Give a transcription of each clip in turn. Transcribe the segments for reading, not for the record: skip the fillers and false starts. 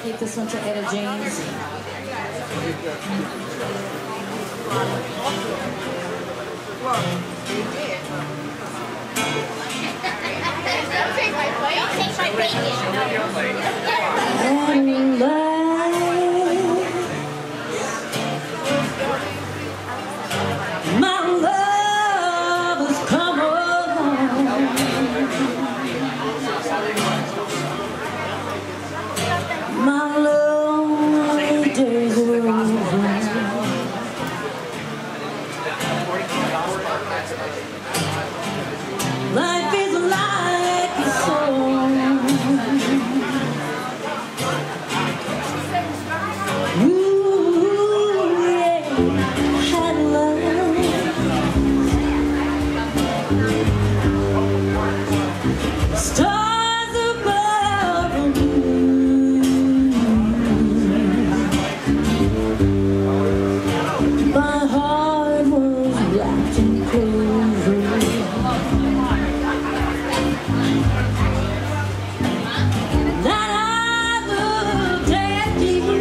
dedicate this one to Etta James. Don't take my plate. Don't take my bacon. My love has come along. My lonely days are over. Life is like a song. Ooh, yeah, had love. Stars above the moon. My heart was wrapped in clover. That I looked at you.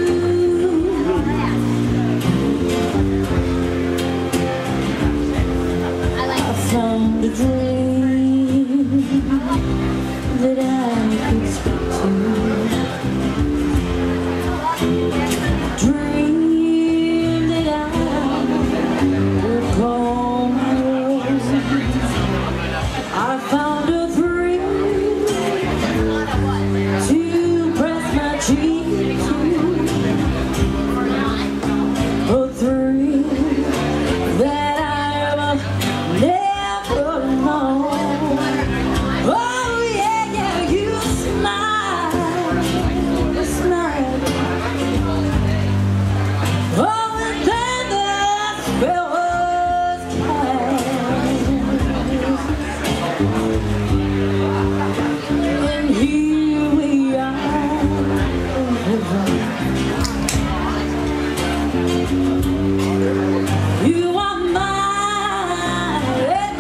I found a dream that I could speak to. Dream that I would call my own. I found a thrill to press my cheek to. A thrill that I will never know. Oh yeah, yeah, you smile, you smile. Oh, and then the spell was cast, and here we are. You are mine at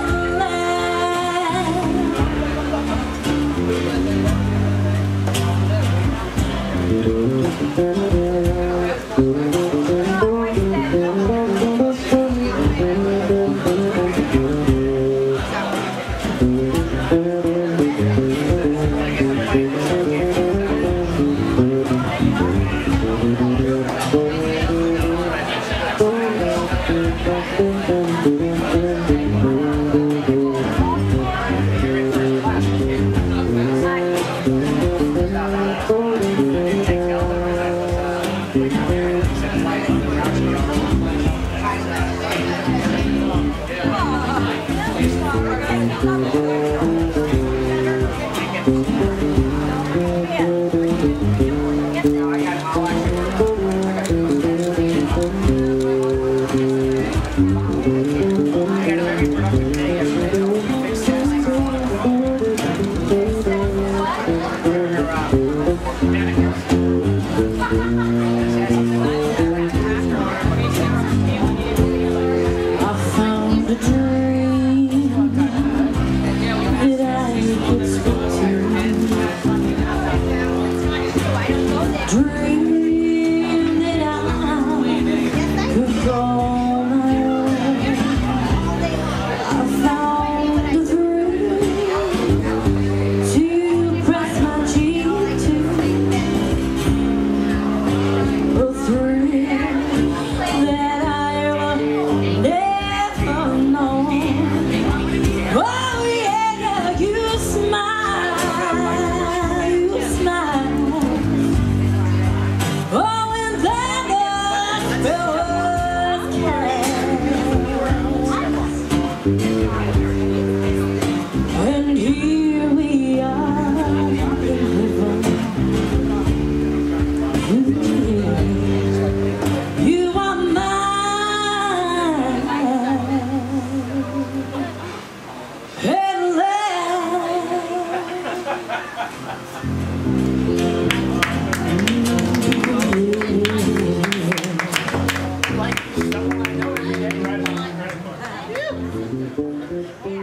Yeah.